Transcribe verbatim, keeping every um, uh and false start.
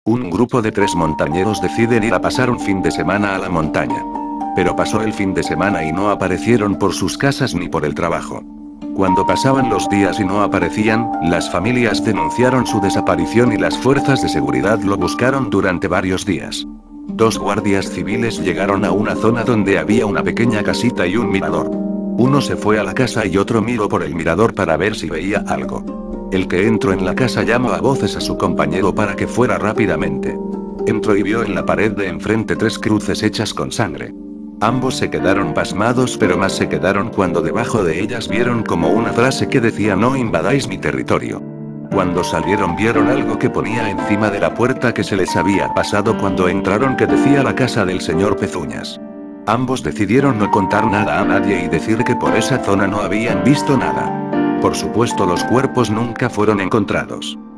Un grupo de tres montañeros deciden ir a pasar un fin de semana a la montaña. Pero pasó el fin de semana y no aparecieron por sus casas ni por el trabajo. Cuando pasaban los días y no aparecían, las familias denunciaron su desaparición y las fuerzas de seguridad lo buscaron durante varios días. Dos guardias civiles llegaron a una zona donde había una pequeña casita y un mirador. Uno se fue a la casa y otro miró por el mirador para ver si veía algo. El que entró en la casa llamó a voces a su compañero para que fuera rápidamente. Entró y vio en la pared de enfrente tres cruces hechas con sangre. Ambos se quedaron pasmados, pero más se quedaron cuando debajo de ellas vieron como una frase que decía: no invadáis mi territorio. Cuando salieron vieron algo que ponía encima de la puerta que se les había pasado cuando entraron, que decía: la casa del señor Pezuñas. Ambos decidieron no contar nada a nadie y decir que por esa zona no habían visto nada. Por supuesto, los cuerpos nunca fueron encontrados.